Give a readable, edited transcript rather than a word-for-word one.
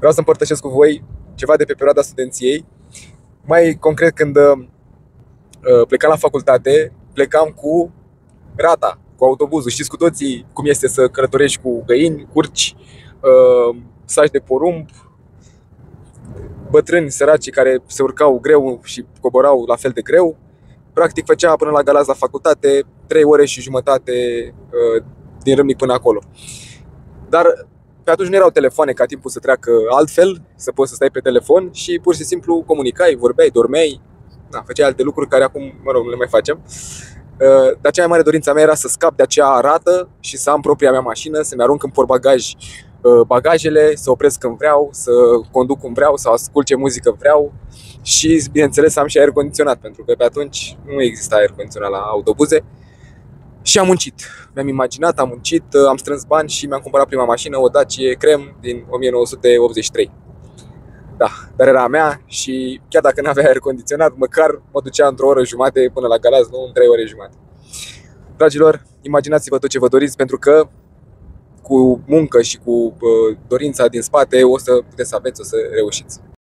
Vreau să împărtășesc cu voi ceva de pe perioada studenției. Mai concret, când plecam la facultate, plecam cu rata, cu autobuzul. Știți cu toții cum este să călătorești cu găini, curci, saci de porumb, bătrâni săraci care se urcau greu și coborau la fel de greu. Practic făcea până la Galați la facultate 3 ore și jumătate din Râmnic până acolo. Dar pe atunci nu erau telefoane ca timpul să treacă altfel, să poți să stai pe telefon și pur și simplu comunicai, vorbeai, dormeai, făceai alte lucruri care acum, nu le mai facem. Dar cea mai mare dorința mea era să scap de acea rată și să am propria mea mașină, să-mi arunc în portbagaj bagajele, să opresc când vreau, să conduc cum vreau, să ascult ce muzică vreau și, bineînțeles, să am și aer condiționat, pentru că pe atunci nu exista aer condiționat la autobuze. Și am muncit, mi-am imaginat, am muncit, am strâns bani și mi-am cumpărat prima mașină, o Dacia Crem din 1983. Da, dar era a mea și chiar dacă n-avea aer condiționat, măcar mă ducea într-o oră jumate până la Galați, nu în 3 ore jumate. Dragilor, imaginați-vă tot ce vă doriți, pentru că cu muncă și cu dorința din spate o să puteți să aveți, o să reușiți.